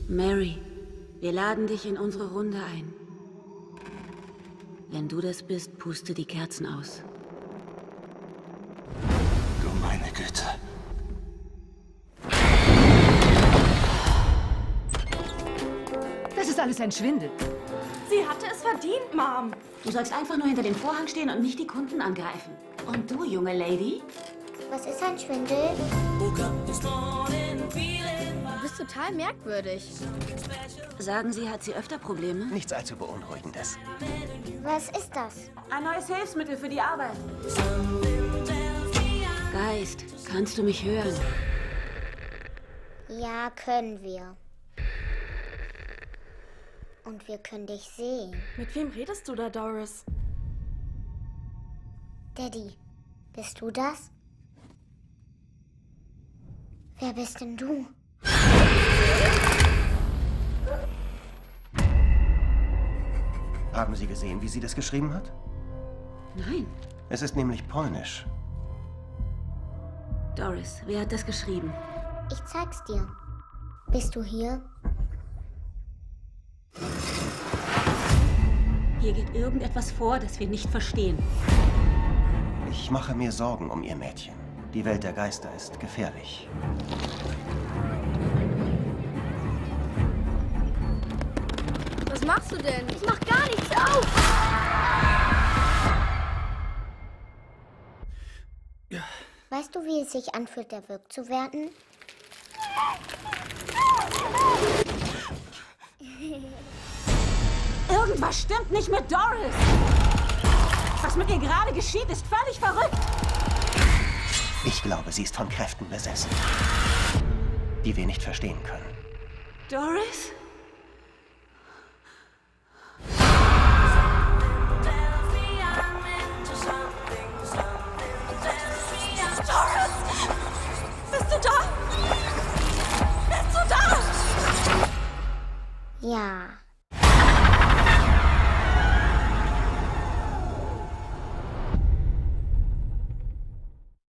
Mary, wir laden dich in unsere Runde ein. Wenn du das bist, puste die Kerzen aus. Du meine Güte. Das ist alles ein Schwindel. Sie hatte es verdient, Mom. Du sollst einfach nur hinter dem Vorhang stehen und nicht die Kunden angreifen. Und du, junge Lady? Was ist ein Schwindel? Du bist total merkwürdig. Sagen Sie, hat sie öfter Probleme? Nichts allzu Beunruhigendes. Was ist das? Ein neues Hilfsmittel für die Arbeit. Geist, kannst du mich hören? Ja, können wir. Und wir können dich sehen. Mit wem redest du da, Doris? Daddy, bist du das? Wer bist denn du? Haben Sie gesehen, wie sie das geschrieben hat? Nein. Es ist nämlich polnisch. Doris, wer hat das geschrieben? Ich zeig's dir. Bist du hier? Hier geht irgendetwas vor, das wir nicht verstehen. Ich mache mir Sorgen um Ihr Mädchen. Die Welt der Geister ist gefährlich. Was machst du denn? Ich mach gar nichts auf! Weißt du, wie es sich anfühlt, erwürgt zu werden? Irgendwas stimmt nicht mit Doris! Was mit ihr gerade geschieht, ist völlig verrückt! Ich glaube, sie ist von Kräften besessen, die wir nicht verstehen können. Doris? Doris! Bist du da? Bist du da? Ja.